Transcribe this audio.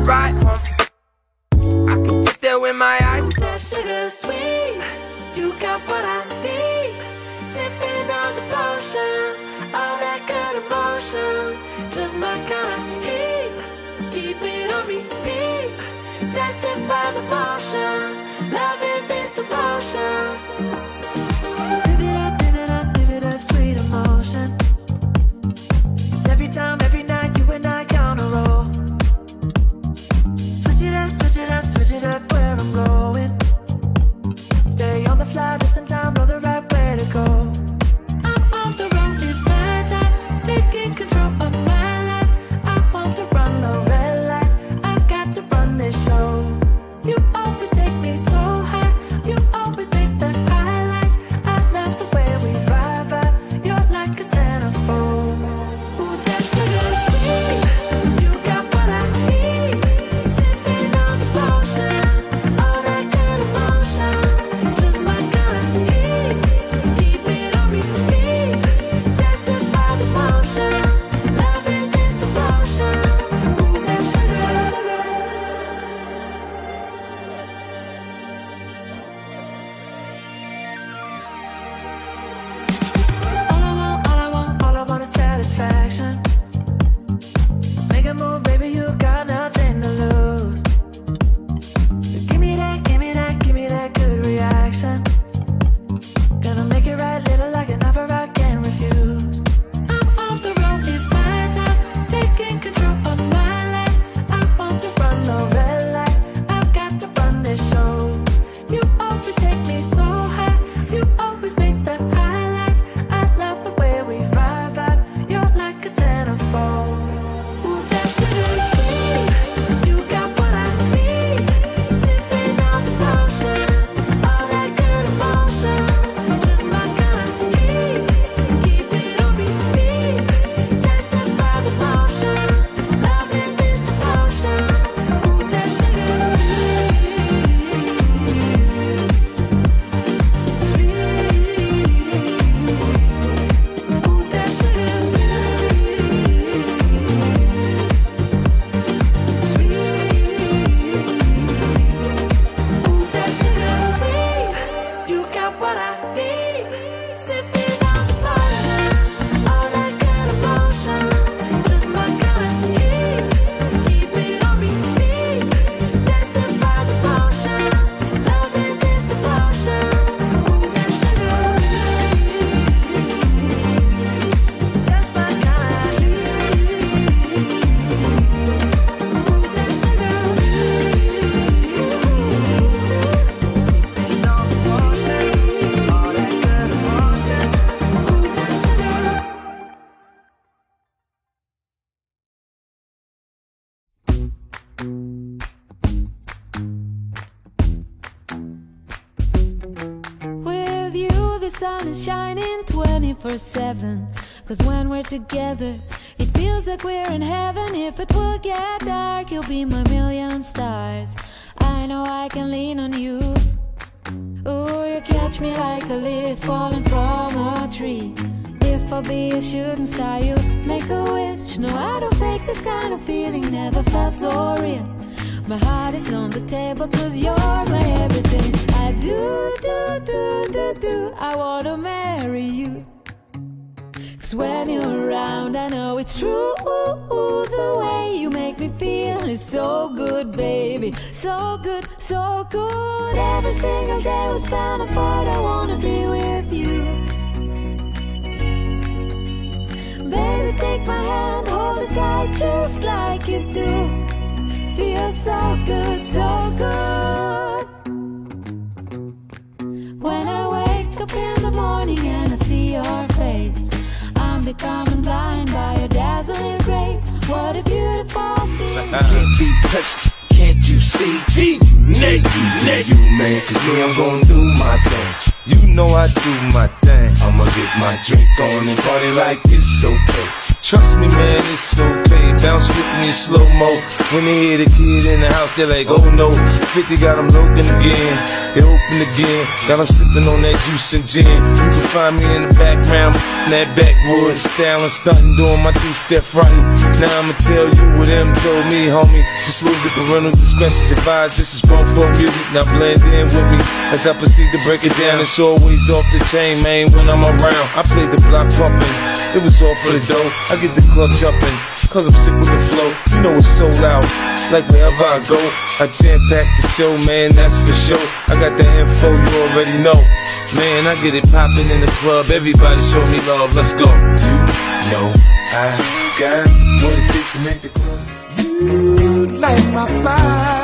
ride home. I can get there with my eyes closed. That sugar sweet, you got what I need. Sipping on the potion, all that good emotion, just my kind of heat. Keep it on repeat, destined by the motion, loving this devotion. Live it up, sweet emotion. Every time, every night, you and I on a roll. Switch it up, switch it up, switch it up where I'm going. Stay on the fly just in time, know the right way to go. I'm on the road, it's my time, taking control of my life. I want to run the red lights, I've got to run this show. You always take me so high, you always make the highlights. I love the way we vibe, you're like a centerfold. Ooh, that sugar sweet, you got what I need. Sipping on the potion, all that good emotion, just my kind of heat. Keep it on repeat, destined by the motion, loving this devotion. Ooh, that sugar. All I want is satisfaction. Make a move, baby, you got nothing to lose. Give me that good reaction. Gonna make it right, little like an offer I can't refuse. I'm on the road, it's my time, taking control of my life. I want to run the red lights, I've got to run this show. You always take me so high, you always make the highlights. I love the way we vibe, you're like a centerfold. Ooh, that sugar sweet, you got what I need. Sipping on the potion, all that good emotion, just my kind of heat. Keep it on repeat, destined by the motion, loving this devotion. Ooh, that sugar you got what I need. Sipping on the potion, all that good emotion, just my kind of heat. Keep it on repeat, destined by the motion, loving this devotion. Ooh, that sugar, just my kind of heat. Ooh, that sugar. Sipping on the potion, all that good emotion. Ooh, that sugar. With you, the sun is shining 24/7. Cause when we're together, it feels like we're in heaven. If it will get dark, you'll be my million stars. I know I can lean on you. Ooh, you catch me like a leaf falling from a tree. If I'll be a shooting star, you make a wish. No, I don't fake this kind of feeling, never felt so real. My heart is on the table cause you're my everything. I do, I wanna marry you. Cause when you're around, I know it's true. The way you make me feel is so good, baby. So good, so good. Every single day we spend apart, I wanna be with you. Baby, take my hand, hold it tight just like you do. Feels so good, so good. When I wake up in the morning and I see your face, I'm becoming blind by your dazzling grace. What a beautiful thing. Can't be touched, can't you see? Naked, you man, cause me, I'm gon' do my thing. You know I do my thing. I'ma get my drink on and party like it's okay. Trust me, man, it's okay. Bounce with me in slow-mo. When they hear the kid in the house, they're like, oh no. 50 got them looking again. They open again. Got them sipping on that juice and gin. You can find me in the background, in that backwood, styling, stunting, doing my two-step frontin'. Now I'ma tell you what them told me, homie. Just lose the parental discretion advised. This is grown folk music. Now blend in with me as I proceed to break it down. It's always off the chain, man, when I'm around. I play the block pumping. It was all for the dough. I get the club jumping, cause I'm sick with the flow. You know it's so loud, like wherever I go, I jam-pack the show, man, that's for sure. I got the info, you already know. Man, I get it popping in the club. Everybody show me love, let's go. You know I got what it takes to make the club. You light my fire.